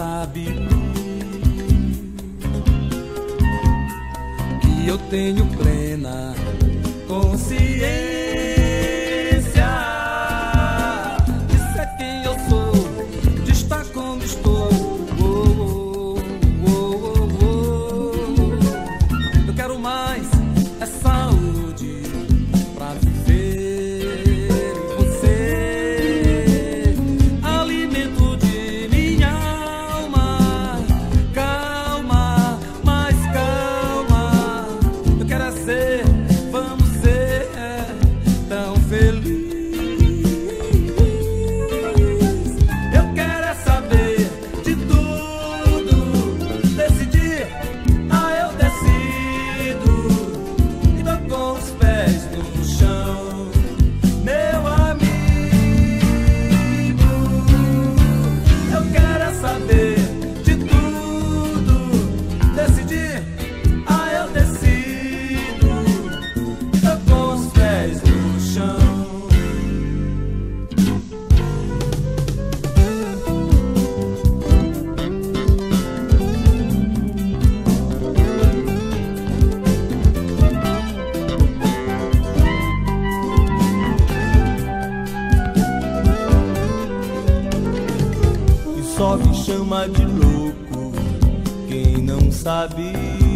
sabe que eu tenho plena consciência de ser quem eu sou, de estar como estou. Eu quero mais é saúde pra viver em você, alimento de minha alma. Calma, mais calma. Eu quero é ser, vamos ser tão feliz. Eu quero é saber de tudo, decidir, eu decido e dou com os pés no chão, meu amigo. Eu quero é saber de tudo, decidir, eu decido e dou com os pés no chão. E só me chama de louco quem não sabe